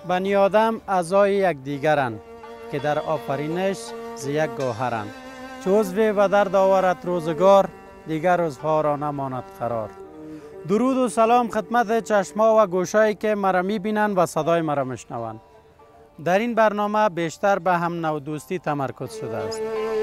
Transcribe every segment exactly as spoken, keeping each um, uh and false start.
بنی آدم اعضای یک دیگرند که در آفرینش ز یک گوهرند. چو عضو و درد آورد روزگار، دیگر روزها را نماند قرار. درود و سلام خدمت چشما و گوشایی که مرا می‌بینند و صدای مرا میشنوند. در این برنامه بیشتر به هم نوع دوستی تمرکز شده است.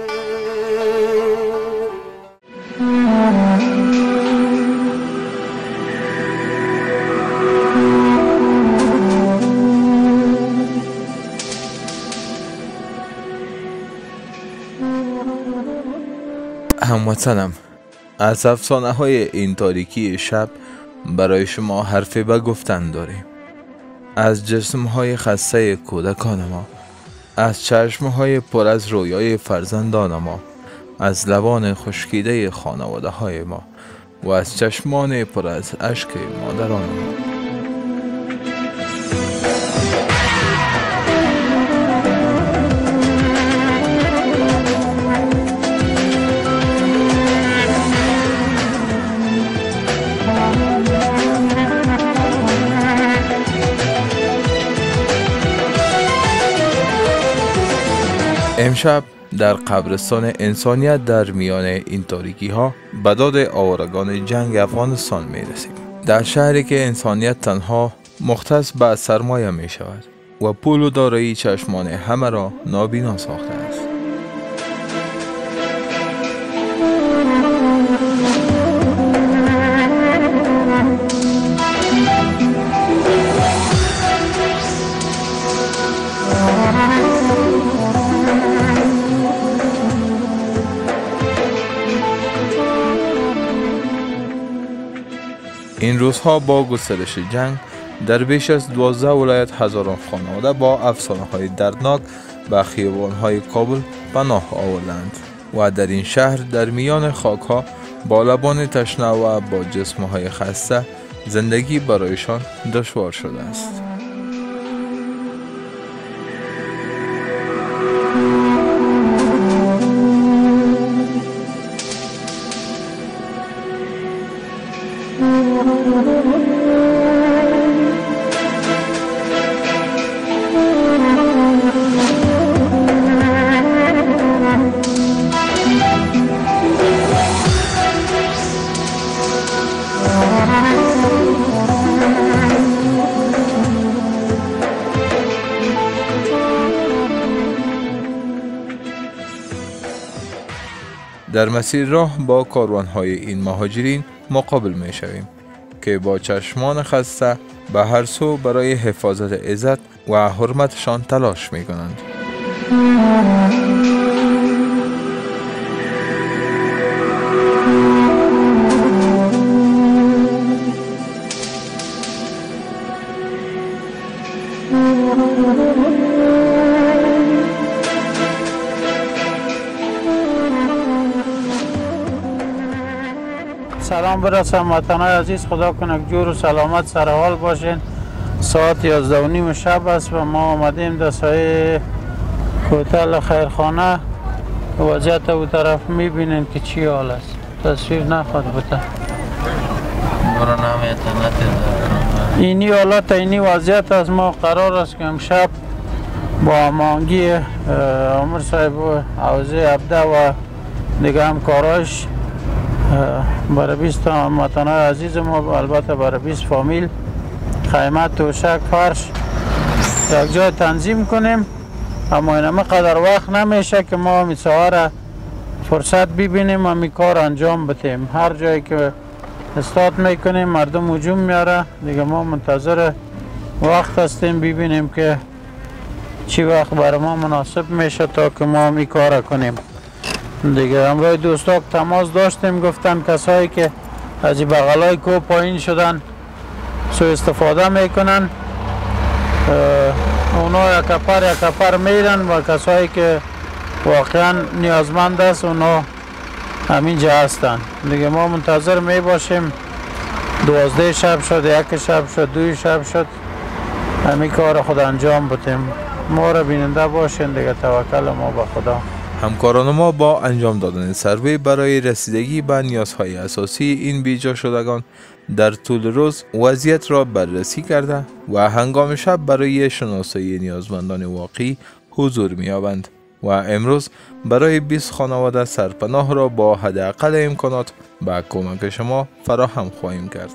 هموطنم، از افسانه های این تاریکی شب برای شما حرفی به گفتن داریم. از جسم های خسته کودکان ما، از چشم های پر از رویای فرزندان ما، از لبان خشکیده خانواده های ما و از چشمان پر از اشک مادران ما. امشب در قبرستان انسانیت در میان این تاریکی ها به داد آوارگان جنگ افغانستان می رسیم. در شهری که انسانیت تنها مختص به سرمایه می شود و پول و دارایی چشمان همه را نابینا ساخته است. این روزها با گسترش جنگ در بیش از دوازده ولایت هزاران خانواده با افسانه های دردناک به خیابان های کابل پناه آوردند و در این شهر در میان خاک ها با لبان تشنه و با جسم های خسته زندگی برایشان دشوار شده است. در مسیر راه با کاروان‌های این مهاجرین مقابل می شویم که با چشمان خسته به هر سو برای حفاظت عزت و حرمتشان تلاش می کنند. سلام برسم وطنای عزیز، خدا کنه جور و سلامت سر حال باشین. ساعت یازده و نیم شب است و ما آمدیم در سایه هتل خیرخانه. وضعیت او طرف میبینین که چی حال است. تصویر نخواد بوده اینی حالت اینی وضعیت است. ما قرار است که امشب با هماهنگی عمر صاحب و حوزه عبده و دیگه همکاراش برای بیست هموطنای عزیز ما، البته برای بیست فامیل، خیمه، توشک، فرش یک جای تنظیم کنیم. اما اینمه قدر وقت نمیشه که ما می سواره فرصت ببینیم و می کار انجام بدیم. هر جایی که استاد میکنیم مردم هجوم میاره دیگه. ما منتظر وقت هستیم ببینیم که چی وقت برای ما مناسب میشه تا که ما می کار کنیم دیگه. امروز دوستا تماس داشتیم، گفتن کسایی که از این بغلای کو پایین شدن سو استفاده میکنن، اونا یک کپر یک کپر میرن و کسایی که واقعا نیازمند است اونا همینجا هستن دیگه. ما منتظر می باشیم. دوازده شب شد، یک شب شد، دوی شب شد، همین کار خود انجام بدیم. ما را بیننده باشین دیگه. توکل ما به خدا. همکاران ما با انجام دادن سروی برای رسیدگی به نیازهای اساسی این بیجا شدگان در طول روز وضعیت را بررسی کرده و هنگام شب برای شناسایی نیازمندان واقعی حضور می‌یابند و امروز برای بیست خانواده سرپناه را با حداقل امکانات به کمک شما فراهم خواهیم کرد.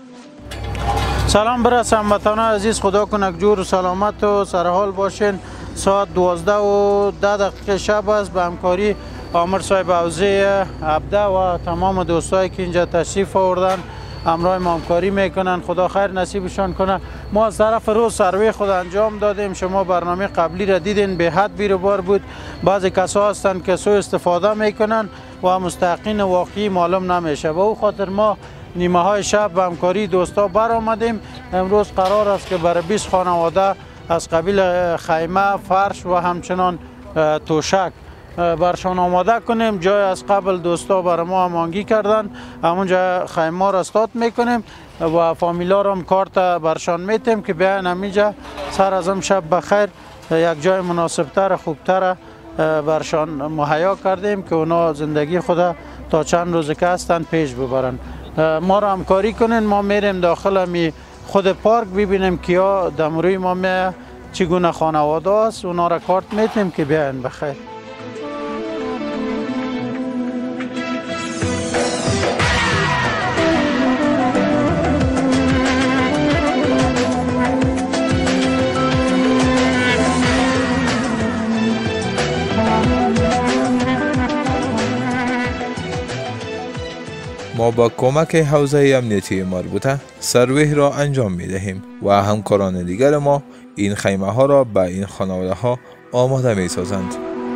سلام برس هموطنان عزیز، خدا کنک جور و سلامت و سرحال باشین. ساعت دوازده و ده دقیقه شب است. به همکاری عامر صاحب حوزه عبده و تمام دوستایی که اینجا تشریف آوردن همراه ما همکاری میکنن. خدا خیر نصیبشان کنه. ما از طرف روز سروی خود انجام دادیم. شما برنامه قبلی را دیدین، به حد بیروبار بود. بعضی کسا هستند که سوء استفاده میکنن و مستحقین واقعی معلوم نمیشه. به او خاطر ما نیمه های شب به همکاری دوستا بر آمدیم. امروز قرار است که برای بیست خانواده از قبیل خیمه، فرش و همچنان توشک برشان آماده کنیم. جای از قبل دوستا برای ما هماهنگی کردن، همونجا خیمه را استارت میکنیم و فامیلا را هم کارت برشان میتیم که بیاین همینجا. سر از هم شب بخیر، یک جای مناسبتر خوبتر برشان مهیا کردیم که اونا زندگی خود تا چند روز که هستند پیش ببرن. ما را همکاری کنین. ما میریم داخل می خود پارک ببینیم کیا دمروی ما می چگونه خانواده است. اونا را کارت میتیم که بیاین بخیر. ما با کمک حوزه امنیتی مربوطه سروی را انجام می دهیم و همکاران دیگر ما این خیمه ها را به این خانواده ها آماده می سازند.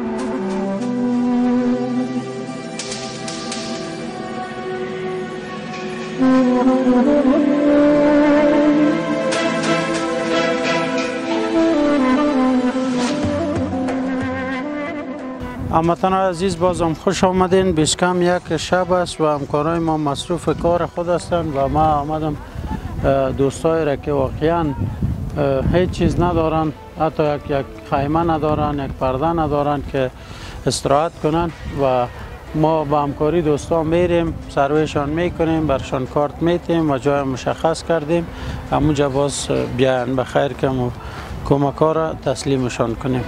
هموطنان عزیز، بازم خوش آمدین. بیش کم یک شب است و همکارای ما مصروف کار خود هستند و ما آمدم دوستایی را که واقعا هیچ چیز ندارن، حتی یک یک خیمه ندارن، یک پرده ندارن که استراحت کنن و ما با همکاری دوستا میریم، سرویشان میکنیم، برشان کارت میتیم و جای مشخص کردیم. همونجا باز بیان بخیر که کمک ها را تسلیمشان کنیم.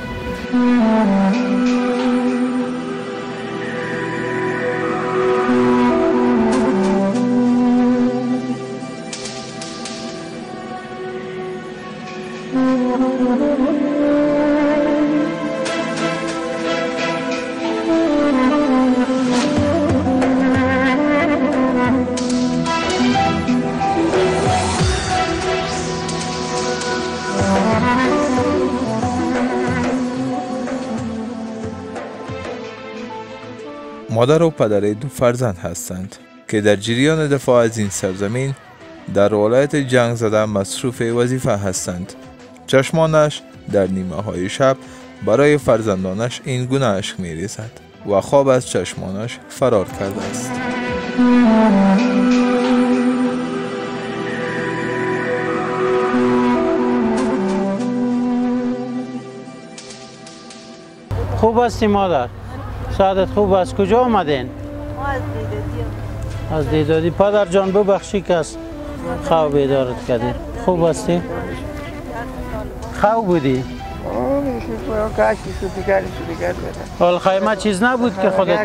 مادر و پدر دو فرزند هستند که در جریان دفاع از این سرزمین در ولایت جنگ زده مصروف وظیفه هستند. چشمانش در نیمه های شب برای فرزندانش این گونه اشک می ریزد و خواب از چشمانش فرار کرده است. خوب هستی مادر؟ سعادت خوب است. کجا آمدین؟ ما از دیدادی از دیدادی. پدر جان ببخشی که از خواب بیدارت کردی. خوب هستی؟ خواب بودی؟ حال خیمه چیز نبود که خودت؟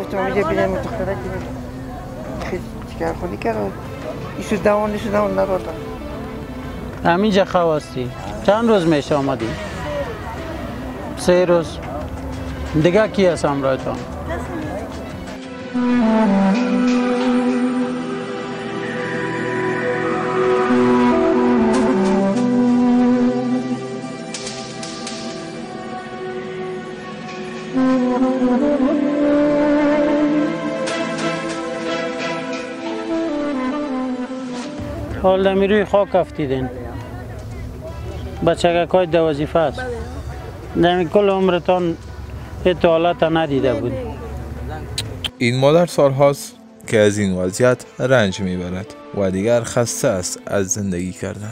همینجا خواب هستی؟ چند روز میشه آمدی؟ سه روز. دیگه کی هست همراهتان؟ حال دمی روی خاک افتیدین. بچگک های دو وظیفه است. دمی کل عمرتان هیچ حالت ندیده بود. این مادر سالهاست که از این وضعیت رنج میبرد و دیگر خسته است از زندگی کردن.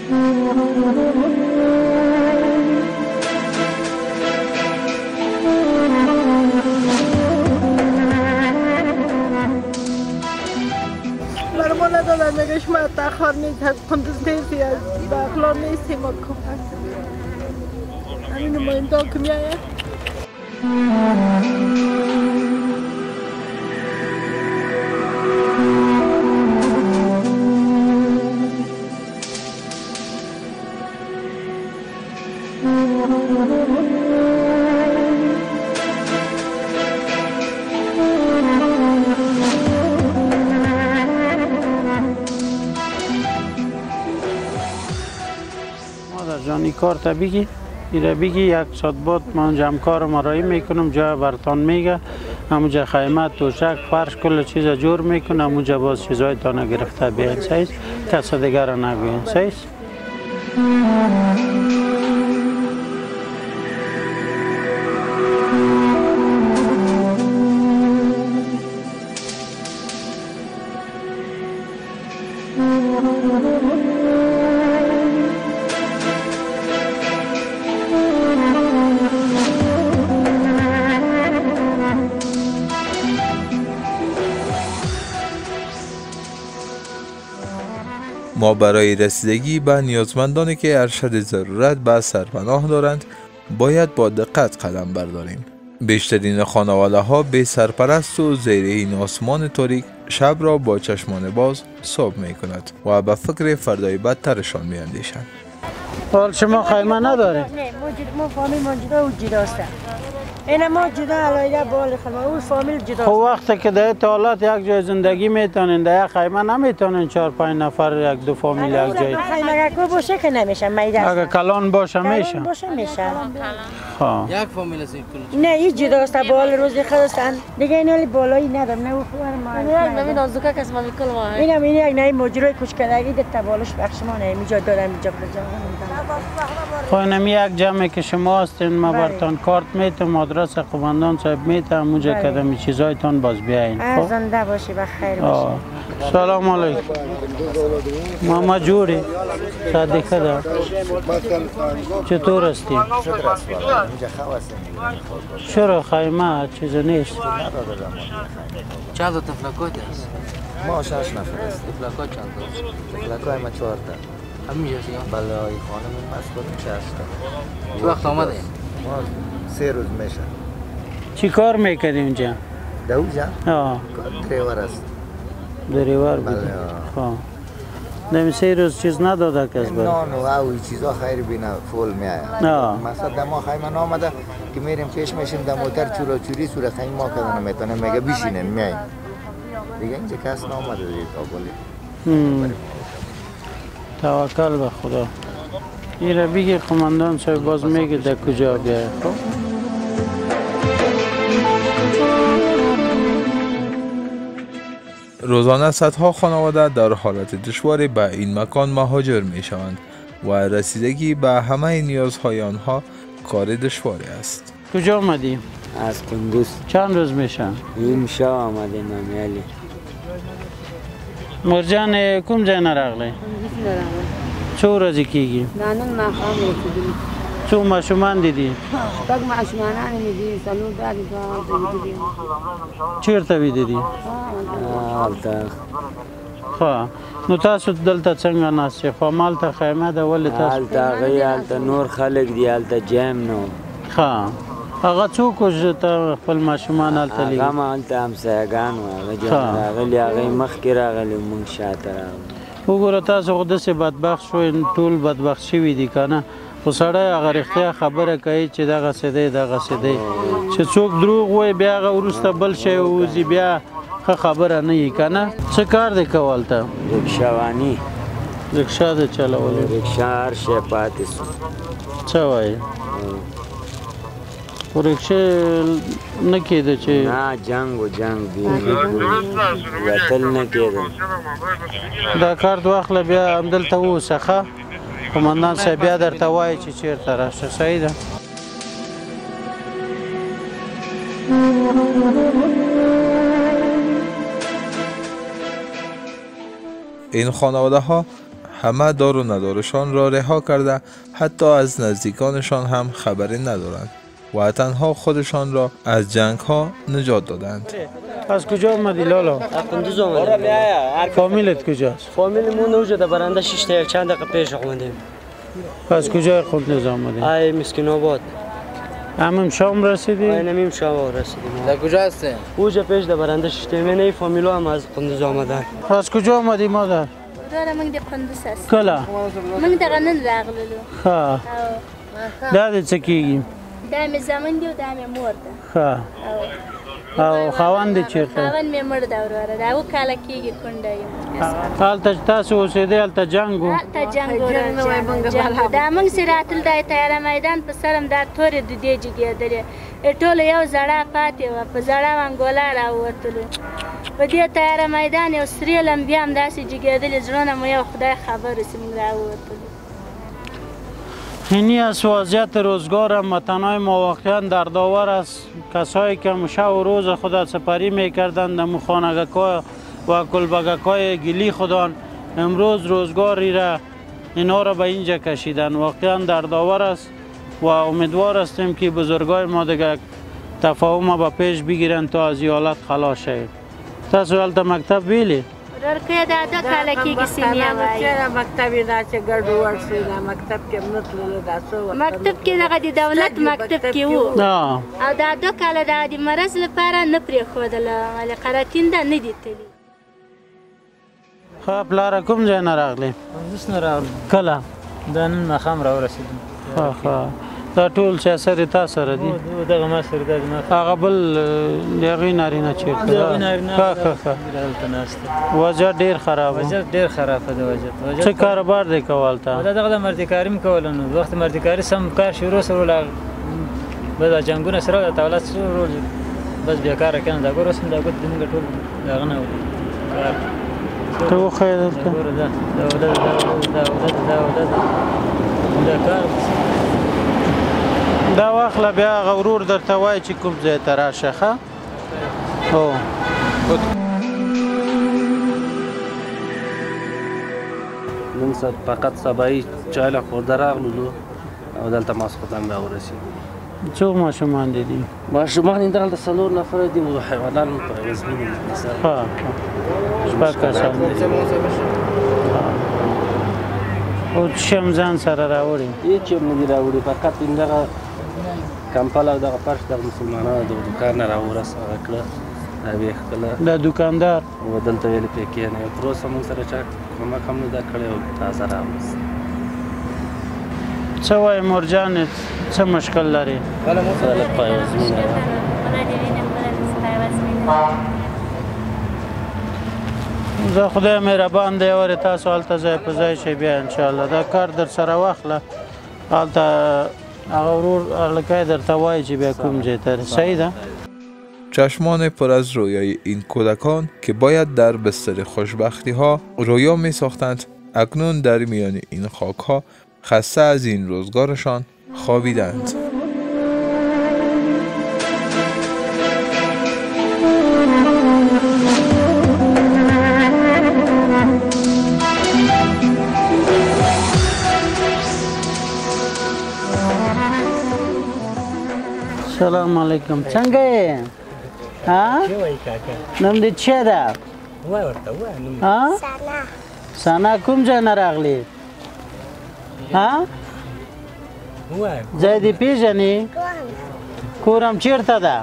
برما ندادن میگه شما تخار نیست از قندوز نیستی از بخلار نیستی ما کمک همین نماینده که میاید جانی کار تا بگی ایره بگی یک ساعت بعد من جمع کار مرایی میکنم جا برتان میگه همونجا خیمه توشک فرش کل چیز جور میکنم همونجا باز چیزهای تانه گرفته بیاین سایز کس دیگر را نگوین سایز ما برای رسیدگی به نیازمندانی که ارشد ضرورت به سرپناه دارند باید با دقت قدم برداریم. بیشترین خانواده ها بی سرپرست و زیر این آسمان تاریک شب را با چشمان باز صبح می کند و به فکر فردای بدترشان می اندیشند. حال شما خیمه نداره؟ نه ما فامیل ما جدا و جدا است. اینا ما جدا علایده بال خما او فامیل جدا. خب وقتی که در حالات یک جای زندگی میتونین در یک خیمه نمیتونین چهار پنج نفر یک دو فامیل یک جای. خیمه کو باشه که نمیشه میده. اگه کلان باشه میشه. کلان باشه میشه. ها. یک فامیل است این نه این جدا است بال روزی خواستن. دیگه اینا لی بالایی ندارم نه خوار ما. نه نمی نازوکه کس ما میکل ما. اینم این یک نه مجری کوچکلگی ده تبالش بخش ما نه میجا دادم اینجا کجا. خب اینم یک جمعی که شما هستین ما برتان کارت میتونم آدرس قماندان صاحب میتونم اونجا کدام چیزایتان باز بیاین. خب زنده باشی بخیر باشی. سلام علیکم. ماما جوری صدیقه ده چطور هستی؟ چرا خیمه چیز نیست؟ چند تا تفلکات است؟ ما شش نفر است. تفلکات چند تا؟ تفلکای ما چهار تا. همینجا سیاه؟ بله آی خانم مسئول شش تا. چه وقت آمده؟ ما سه روز میشه. چی کار میکردی اونجا؟ در اونجا؟ آه دریور است. دریور بودی؟ بله آه نمی سه روز چیز نداده کس بر؟ نان و اوی چیزا خیر بینا فول میآید. آه مثلا دما خیمه نامده که میریم پیش میشیم در موتر چورا چوری صورت خیمه ما کردن میتونه میگه بشینین میایم. دیگه اینجا کس نامده دیگه کابلی. توکل به خدا. ایره بگی قماندان صاحب باز میگه در کجا بیاید. خب روزانه صدها خانواده در حالت دشواری به این مکان مهاجر می شوند و رسیدگی به همه نیازهای آنها کار دشواری است. کجا آمدی؟ از قندوز. چند روز میشه؟ این شب آمدیم امیالی. مرجان کم جای نرغلی؟ چه روزی کیگی؟ نانون مقام رسیدیم. چه ماشومان دیدی؟ بگ ماشومانان میدی سالو دادی تو دیدیم. چیرته دیدی؟ آلتا. خب نو تاسو دلته څنګه ناست خو مال ته خیمه ده ولې تاسو آلتا غي آلتا نور خلق دی آلتا جام نو. ها هغه څوک چې ته خپل ماشومان هلته هغه لیږي؟ ما هلته همسایګان وو هغه جان راغلي هغې مخکې راغلي مونږ شاته راغلو. وګوره تاسو خو داسې بدبخت شوئ ټول بدبخت شوي دي که نه خو سړی هغه رښتیا خبره کوي چې دغسې دی دغسې دی چې څوک دروغ وایي بیا هغه وروسته بل شی ووځي بیا ښه خبره نه وي که نه څه کار دی کوه هلته رکشاواني رکشا دی چلولی رکشا هر شی پاتې سو څه وایي خو رکشې نه کېده چې نه جنګ و جنګ دی وتل نه کېده دا کارت واخله بیا همدلته واوسه ښه قمندان صاحب بیا درته وایي چې چېرته راشه صحیح ده این خانواده ها همه دار و ندارشان را رها کرده حتی از نزدیکانشان هم خبری ندارند و تنها خودشان را از جنگ ها نجات دادند. از کجا آمدی لالا؟ قندوز آمدیم. فامیلت کجاست؟ فامیلمون اونجا در برنده شش تا چند دقیقه پیش آمدیم. از کجای قندوز آمدی؟ ای مسکین آباد. همین شام رسیدی؟ ای نمیم شام رسیدیم. در کجا هستی؟ اونجا پیش در برنده شش تا من ای فامیلا هم از قندوز آمدن. از کجا آمدی مادر؟ داره من در قندوز هست. کلا؟ من در قندوز راغللو. ها. داده چه کیگی؟ دام زمان دی و دام مرده. ها. او خواند چیرته؟ خواند می مرده وراره. دا او کالا کیگی کنده یم. حالتا تاسو اوسیده حالتا جنگو؟ حالتا جنگ وراره. جنگ. دا من سراتل دای تیار میدان پسرم دا توری دو دیجی گیداره. ټول یو زړه پاتې و په زړه وانګولا راووتلو په دې تیاره میدان یو سرې لمبې هم داسې جګېدلې زړونه مو یو خدای خبر اوسې موږ راووتلو. اینی از وضعیت روزگار هموطنان ما واقعا دردآور است. کسایی که شب و روز خود سپری میکردند در خانگاه‌ها و کلبگاه‌های گلی خودان امروز روزگاری را اینا را به اینجا کشیدن. واقعا دردآور است و امیدوار هستیم که بزرگای ما دیگه تفاهم به پیش بگیرن تا از این حالت خلاص شویم. تاسو هلته مکتب بیلی؟ ورکه دا دو کاله کېږي سینیا وایي. مکتب یې دا چې ګډوډ شوی دا مکتب کې هم نه تللو دا څو وخت مکتب کې دغه د دولت مکتب کې وو او دا دو کاله د مرض لپاره نه پرېښودله ولې قراتین ده نه دي تللي. ښه پلاره کوم ځای نه راغلی؟ اوس نه راغلم. کله؟ دا نن ماښام راورسېدم. ښه ښه دا ټول چې اثر تا سره دي؟ دغه ما سره دا زما هغه بل د هغې نارینه چېرته ده؟ هغې نارینه ښه ښه ښه دلته ناست دی. وضعیت ډېر خراب و. وضعیت ډېر خرابه ده وضعیت. څه کاروبار دی کول ته؟ دا دغه د مردکاري م کوله نو وخت مردکاري سم کار شروع سو لا بس جنګونه سره د دولت سره بس بیکاره کنه دا ګور سم دا ګوت موږ ټول دغه نه کار ته وښیه دلته دا دا دا دا دا کار دا واخله بیا هغه ورور درته وایي چې کوم ځای ته راشه ښه هو نن فقط سبایی چای له خورده راغلو او دلته ماسخوتن راورسېدو. څو ماشومان دي دي؟ ماشومان یې دلته څلور نفره دي او حیوانان هم په عوض مینې دي سره. ښه شپږ کسان دي. او څه هم ځان سره راوړي؟ هېڅ هم نه دي راوړي فقط همدغه کمپل او دغه فرش دغه مسلمانانو د دوکان نه راورس هغه کړه راویې ښکله. دا دوکاندار و دلته ویلې پرې کښېنئ تر اوسه موږ سره چا کومک هم نه ده کړې او تازه راوست. څه وایي مورجانې څه مشکل لري؟ سره لږ پایوزمینه زه خدای مهربان دی ورې تاسو هلته ځای په ځای شئ بیا انشاءالله دا کار در سره واخله هلته هغه ورور هلکی درته وایي چې بیا کوم ځای ته صحیح ده. چشمان پر از رویای این کودکان که باید در بستر خوشبختی ها رویا می ساختند اکنون در میان این خاک ها خسته از این روزگارشان خوابیدند. سلام علیکم څنګه یې؟ ها؟ نوم دې څه ده؟ وایه ورته وایه نوم ها؟ ثنا کوم ځای نه راغلې؟ ها؟ وایه ځای دې پېژنې؟ کور هم چېرته ده؟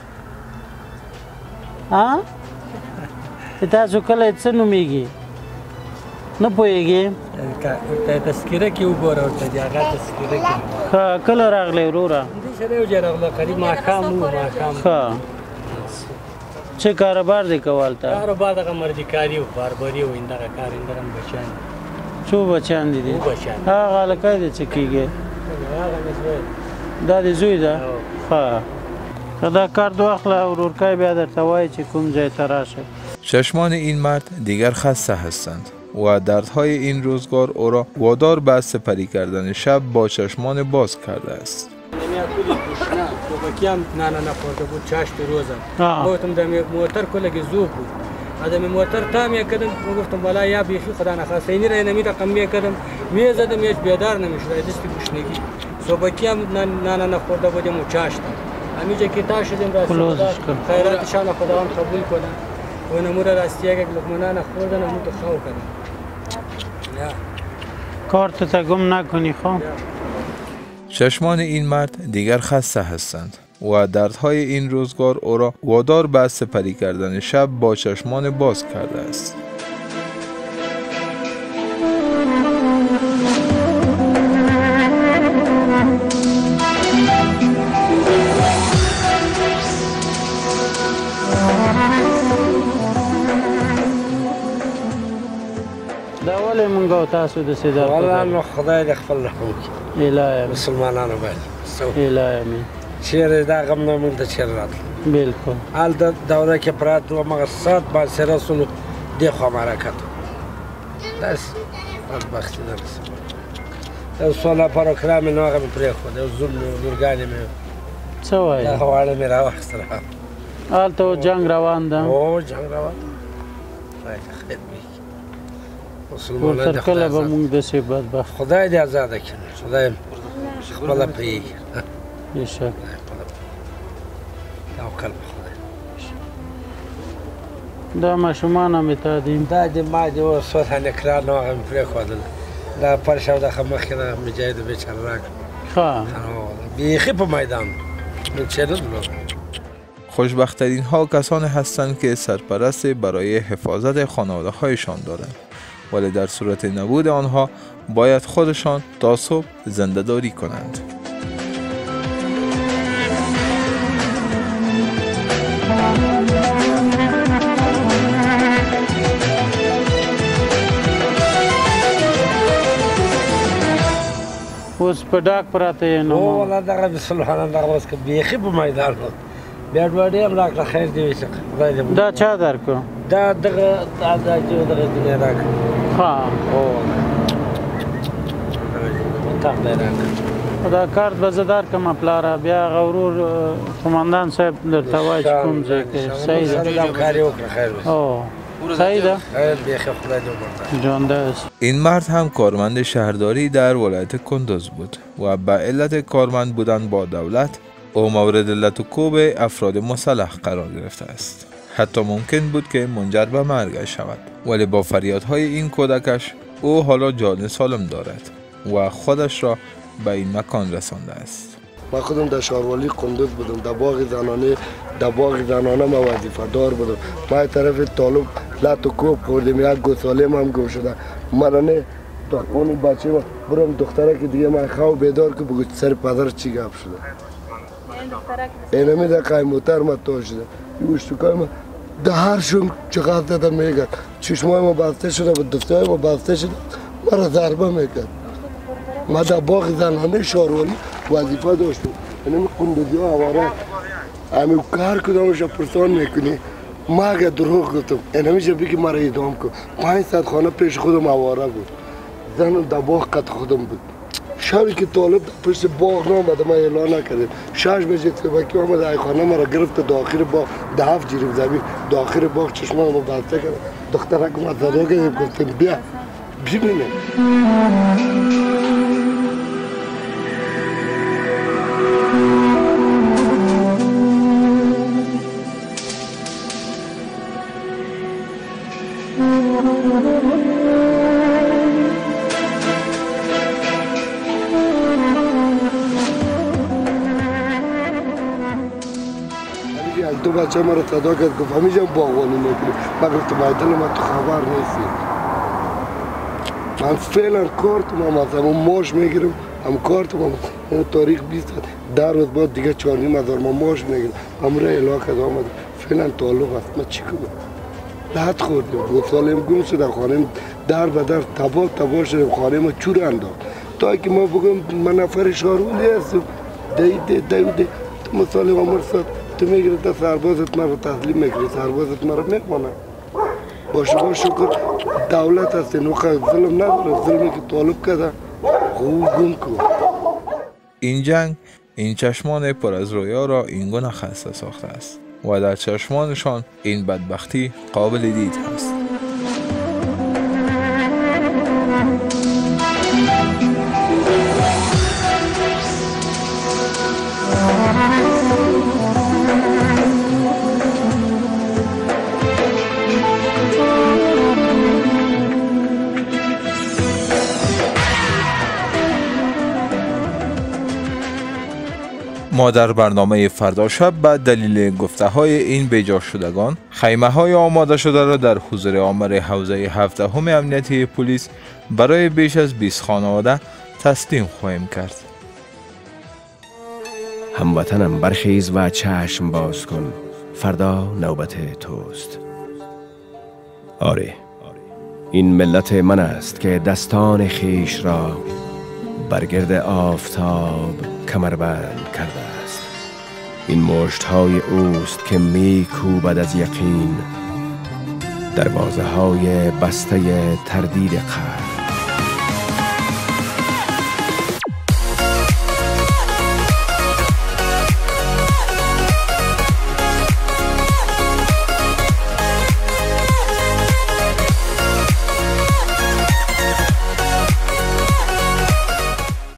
ها؟ تاسو کله څه نومېږي؟ نه پوهېږې؟ تذکره کې وګوره ورته د هغه تذکره کې. ښه کله راغلی وروره؟ دې سره یو ځای راغله قریب ماښام و ماښام. ښه څه کاروبار دی کول ته؟ کاروبار دغه مردکاري و باربري و همدغه کار همدغه هم بچیان دي. څو بچیان دي دي؟ اووه بچیان. هغه هلکی دی څه کېږي؟ هغه مې زوی. دا دې زوی ده؟ ښه که دا کارت واخله ورورکی بیا درته وایي چې کوم ځای ته راشه. چشمان این مرد دیگر خسته هستند و دردهای این روزگار او را وادار به سپری کردن شب با چشمان باز کرده است. توپکی هم نه نه نخورده بود چاشت روزم. گفتم در موتر کلگی زوب بود. آدم موتر تام یک کردم گفتم بالا یا بیخی خدا نخواسته اینی را نمی رقم کردم می زدم یه بیدار نمیشد دستی گوشنگی صبحی هم نان نخورده بودیم و چاشت همیشه که تا شدیم راست خیراتشان خداوند قبول کنه و نمور راستی یک لقمه نان خوردن و تو خاو کنه کارت تا گم نکنی خب. چشمان این مرد دیگر خسته هستند و دردهای این روزگار او را وادار به سپری کردن شب با چشمان باز کرده است. دوال منگو تاسو د سیدار والله نو خدای دې خپل رحم وکړي الهی مسلمانانو باندې الهی امین چیرې دا غم نه مونږ ته چیرې راتلو بالکل حال د دوره کې پراتو هغه سات باندې سره رسولو دې خوا حرکت داسې بدبختي نه رسېږي یو څو نفرو کرامې نو هغه مې پرېښود یو زوم مې لورګانې مې څه وایي دا غواړه مې راواخیستله هلته جنګ روان ده او جنګ روان خدای ته خیر وکړي ورتر کله به مونږ داسې بدبخت خدای دې ازاده کړي خدای خپله پرېږدي بېشکه توکل په خدای دا ماشومان هم تا دي دا دې ما دې اوس څو تنې کرار نو هغه مې پرېښودل دا فرش او دغه مخکې دغه مجاهد بېچاره راکړ ښه بیخي په میدان من چېرې خوشبخت‌ترین ها کسانی هستند که سرپرست برای حفاظت خانواده هایشان دارند، ولی در صورت نبود آنها باید خودشان تا صبح زنده‌داری کنند. اوس په ډاک پراته یې نو او والله دغه بسم الله دغه اوس که بیخي په میدان بیا ډوډۍ هم راکړه خیر دې وي خدای دې دا چا درکړو دا دغه دا چې دغه دنیا راکړه ها او تاق دی راکړه دا کارت به زه درکړم پلاره بیا هغه ورور قمندان صاحب درته وایي چې کوم ځای کې صحیح ده همکاري وکړه خیر او صحیح ده خیر بیخي خدای دې وبخښي جانده است. این مرد هم کارمند شهرداری در ولایت کندوز بود و به علت کارمند بودن با دولت او مورد لطوکوب افراد مسلح قرار گرفته است. حتی ممکن بود که منجر به مرگ شود، ولی با فریادهای این کودکش او حالا جان سالم دارد و خودش را به این مکان رسانده است. من خودم در شهروالی کندوز بودم، در باغ زنانه در باغ زنانه ما وظیفه دار بودم. ما طرف طالب لطوکوب خوردیم، یک گوساله هم گم شده. مرانه اون بچه ما برم دختره که دیگه من خواه بیدار که بگو سر پدر چی گپ شده. اینمی در قیموتر ما تا شده یه اشتکای ما دهر شون چقدر دادن میگد چشمای ما بسته شده و دفتای ما بسته شده ما را ضربه میکرد. ما در باغ زنانه شهروالی وظیفه داشتم. اینمی کندوزی ها اواره همی کار کدامش پرسان میکنی. ما اگه دروغ گفتم اینمی جبی که ما را ادام کن پنج ساعت خانه پیش خودم اواره بود. زن در باغ قد خودم بود. شبی که طالب پشت باغ نامده ما اعلان نکردیم. شش بجه تبکی آمد ای خانه ما را گرفت داخل باغ دهف جیریم زمین داخل باغ چشمان ما بسته کرد. دخترک ما صدا کردیم گفتیم بیا ببینیم. دو بچه ما را صدا کرد گفت همیشه باغوانی میکنی. من گفتم مایدل ما تو خبر نیستی. من فعلا کارت ما مثلا ماش میگیرم هم کارت ما مثلا تاریخ بیست در روز بعد دیگه چهار نیم هزار ما ماش میگیرم هم را علاقه آمد فعلا تعلق است. ما چی کنم لحظ خوردیم دو سالیم گم شده خانه در به در تباه تباه شدیم خانه ما چور انداخت تا که ما بگم من نفر شهروالی هستم دی دی دی دی تو مثال عمر صد تو میگیری تا سربازت مرا تسلیم میگیری سربازت مرا میکنه باشه با شکر دولت هست نوخه ظلم نداره ظلمی که طالب کرده خوب گم کن. این جنگ این چشمان پر از رویا را این گونه خسته ساخته است. و در چشمانشان این بدبختی قابل دید است. ما در برنامه فردا شب به دلیل گفته های این بیجا شدگان خیمه های آماده شده را در حضور آمر حوزه هفدهم امنیتی پلیس برای بیش از بیست خانواده تسلیم خواهیم کرد. هموطنم برخیز و چشم باز کن، فردا نوبت توست. آره، این ملت من است که دستان خیش را برگرد آفتاب کمربند کرده است. این مشت های اوست که می کوبد از یقین دروازه های بسته تردید قلب.